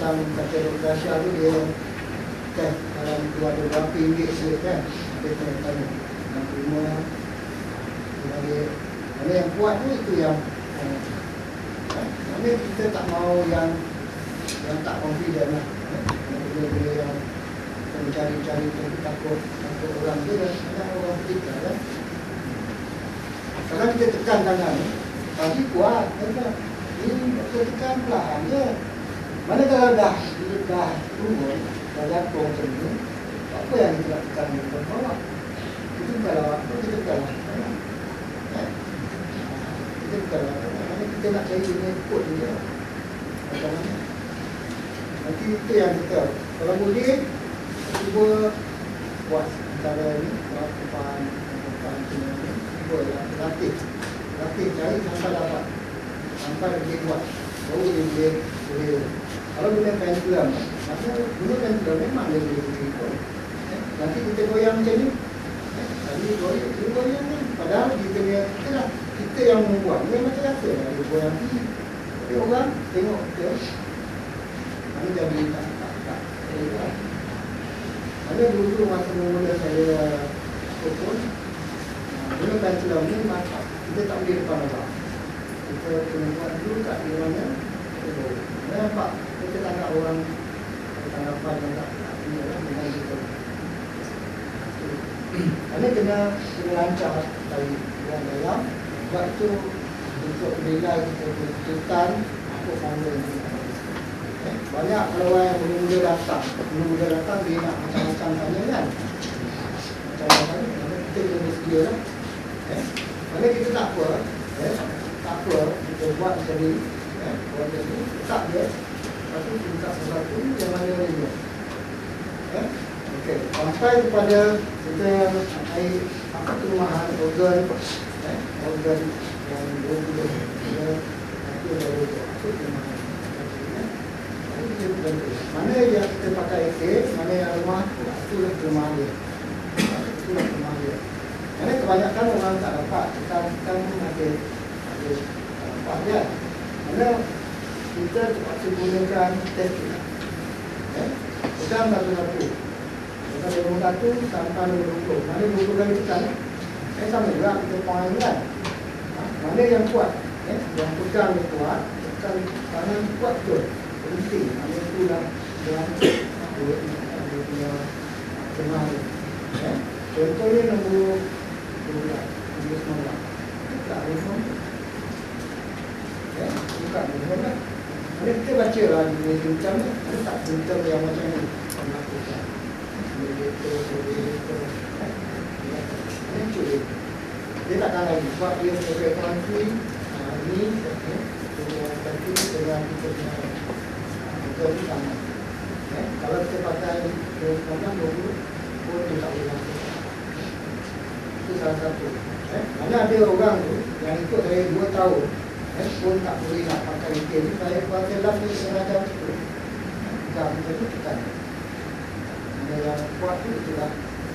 Macam kata Dr. Syah tu dia kan dalam tu ada berapa ringgit siap kan. Dia tanya yang terima dia mana yang kuat tu itu yang mana kita tak mau yang tak confident lah. Benda-benda yang mencari-cari takut orang tu dan banyak orang kita kan. Sekarang kita tekan tangan pagi kuat kan. Ini kita tekan perlahan je. Mana kalau dah turun, dah jatuh macam ni, apa yang kita nak tekan di bawah? Kita bukan lawak, kita bukan lawak. Kita bukan lawak. Kita nak cari dunia ikut je. Macam mana? Nanti itu yang kita, kalau boleh, cuba buat antara ni, lakukan cuba latih cari sampai dapat, sampai dia buat, baru dia boleh. Kalau guna pendulum, maksudnya guna pendulum memang dia boleh ikut. Nanti kita goyang macam ni, tadi goyang kan, padahal kita lah, kita yang membuat, dia macam rasa lah, dia goyang ni. Tapi orang tengok kita, mana jadi tak. Ada dulu masa mula saya pun guna pendulum ni, kita tak boleh depan orang. Kita kena buat dulu kat di mana. Nampak kita tangkap orang tanggapan yang tak punya lah dengan kita. Kerana kena lancar dari dalam. Sebab itu untuk menilai kita keputusan apa founder ini. Banyak kalau orang yang mula-mula datang dia nak macam-macam tanya kan. Macam-macam kita kena bersedia lah. Kerana kita tak apa, kita buat macam ni. Orang ni tak dia. Lepas tu minta sesuatu yang mana dia. Okey, sampai kepada kita air apa perumahan organ yang berguna itu baru itu perumahan. Mana yang kita pakai ekor, mana yang rumah itulah perumahan dia. Itulah perumahan dia. Kerana kebanyakan orang tak dapat, kita pun ada dapat dia. Kerana kita terpaksa gunakan testing. Tekan satu-satu. Tekan nombor 1 sampai nombor 20. Mana 20 kali tekan? Sama juga kita point kan. Mana yang kuat? Yang pegang yang kuat, tekan tangan kuat betul. Penting. Mana itu dah dalam dia punya tengah ni. Contohnya nombor 12, nombor 19. Tekan nombor 19. Buka nombor 19. Mana kita baca lah jenis simptom ni. Ada tak simptom yang macam ni? Melakukan dia tak tahu lagi sebab dia sebagai country ni country dengan kita punya kita ni sama. Kalau kita pakai 20 pun dia tak boleh masuk. Itu salah satu. Mana ada orang tu yang ikut saya 2 tahun pun tak boleh nak pakai ikan ni. Saya pakai lap ni sengaja tu. Tak macam tu tekan. Ada yang kuat tu itulah.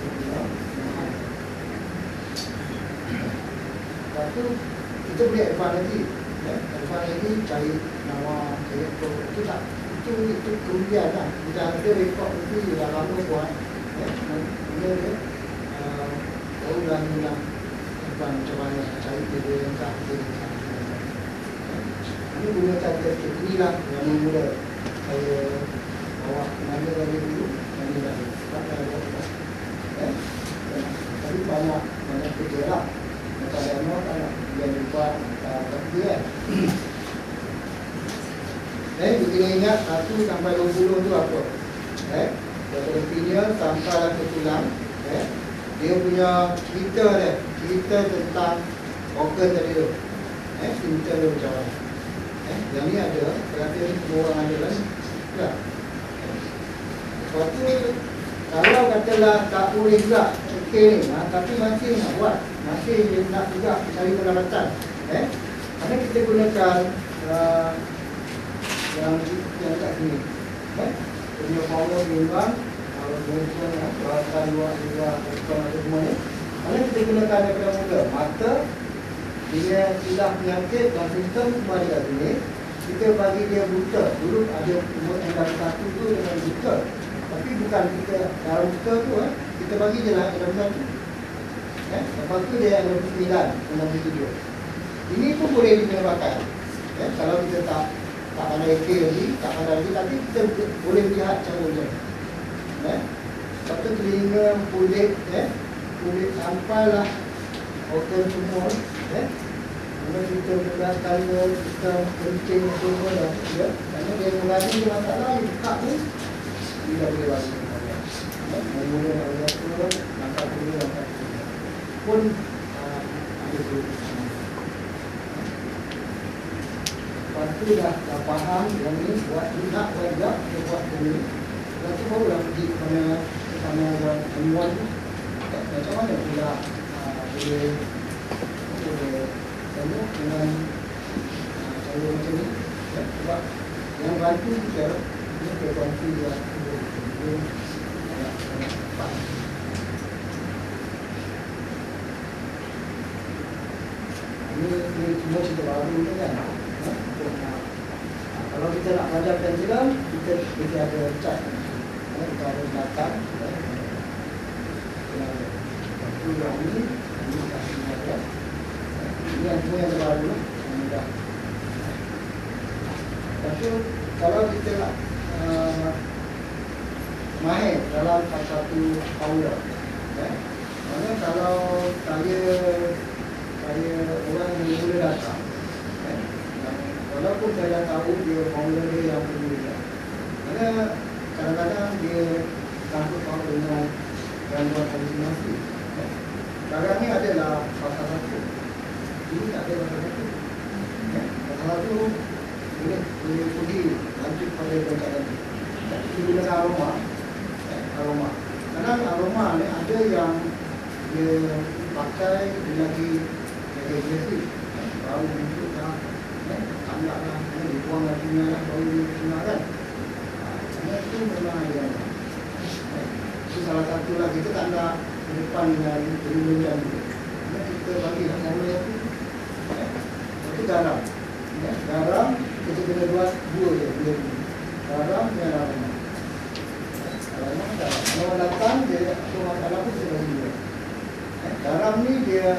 Lepas tu kita boleh advance lagi. Advance lagi cari nama rekod. Itu tak. Itu kemudian lah. Kita ada rekod itu dah lama buat. Bila dia baru dah hilang advance macam mana cari dia yang tak ada. Ini gunakan testing. Inilah yang mula saya bawa mana lagi dulu, mana lagi. Sebab saya buat tapi banyak kerja lah. Macam demo kan dia buat kerja kan. Kita ingat 1 sampai 20 tu apa? Daripada pineal sampai ke tulang. Dia punya cerita tentang organ tadi tu. Cerita dia macam mana. Yang ni ada, perhatian semua orang ada lah. Lepas tu, kalau katalah tak boleh juga okey ni, tapi masih nak buat, masih nak juga cari pendaratan. Kerana kita gunakan yang kat sini. Punya power bimbang, kalau gunakan peralatan luar semua ni. Kerana kita gunakan daripada mula, mata, dia tidak penyakit dan sistem semua di kat sini. kita bagi dia buta. Dulu ada umur M1 tu dengan buta. Tapi bukan kita dalam buta tu, kita bagi je lah M1. Lepas tu dia M9, M7. Ini pun boleh kita pakai. Kalau kita tak pandai lagi, tak pandai lagi, tapi kita boleh lihat cara dia. Lepas tu telinga, kulit, kulit sampailah organ semua. Kalau kita menggunakan kita kencing semua dah, kerana dia mengadu dia masalah, dia buka tu, dia dah boleh bagi. Mula nak buat tu, langkah dulu pun ada solusi. Lepas tu dah faham yang ni buat nak buat juga, kita buat dulu. Lepas tu barulah pergi kepada orang temuan tu. Macam mana pula boleh temu dengan cara macam ni. Sebab yang bantu kita, ini bantu dia belum dapat. Ini semua cerita baru ni kan. Kalau kita nak belajarkan film, kita ada cat, kita ada belakang. Itu yang ini kasih ada. Ini yang semua yang baru, yang mudah. Tapi kalau kita nak mahir dalam satu aula, mana kalau saya orang yang mula datang, walaupun saya dah tahu dia formula dia yang berbeza, kerana kadang-kadang dia sangkut paut dengan gangguan halusinasi. Sekarang ni adalah pasal satu, ini tak ada pasal satu. Pasal satu boleh pergi lanjut pada pencarian. Itu guna aroma. Kadang aroma ni ada yang dia pakai dia lagi agresif, baru untuk tak dibuang lagi lah, baru dia kan. Itu memang ada. Itu salah satu lah, kita tak nak ke depan dengan penyelidikan itu. Kita bagi formula itu. Itu garam. Garam kita kena buat dua je. Garam dan aroma. Kalau datang dia ada masalah pun kita bagi dua. Garam ni dia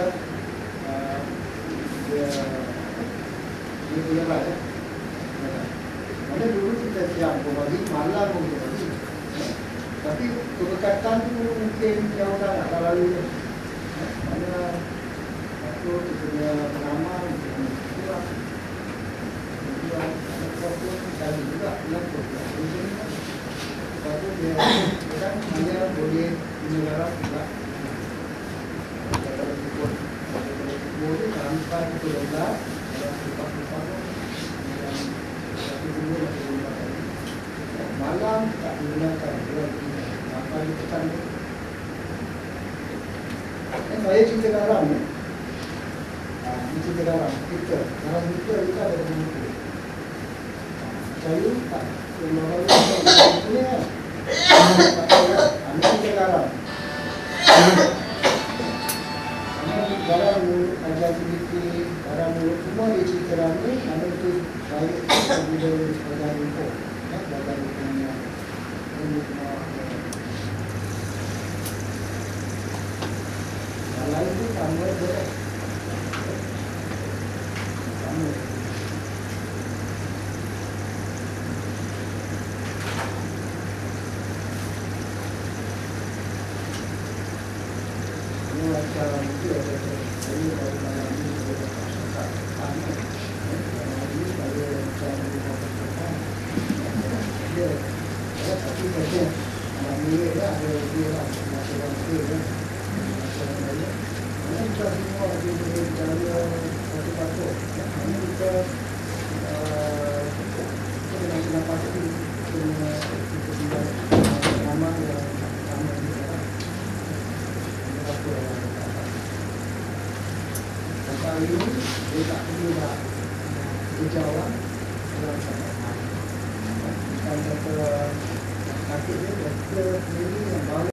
punya baca. Mana dulu kita siap berbagi, malam pun kita bagi. Tapi keberkatan tu mungkin jauh sangat tak lalu. Mana satu kita punya pengalaman, kita punya kurang. Kemudian ada pun cari juga pelakon. Lepas tu dia kan hanya boleh menyerap juga. Kalau ikut boleh sampai pukul 12. Malam tak digunakan apa ditekan. Saya cerita garam ni. Ini cerita garam kita. Garam kita ada dalam buku. Kayu tak keluar ni kan. Ini cerita garam. Garam ajar aktiviti, garam semua dia cerita garam ni. Mana itu baik bila ajar info. Belajar punya ini semua. Yang lain tu sama je. Sama. Ini macam itu ada saya baru malam ini sudah tak sama. Ini saya macam tapi saja anak milik lah, ada dia lah, masalah dia kan. Mana kita semua dia boleh berjaya satu-satu. Mana kita dengan senang pasti kita tinggal nama yang sama juga lah. Apa yang kali ini dia tak perlu nak berjawab dalam sangat. Dan kata sakit dia, doktor sendiri yang baru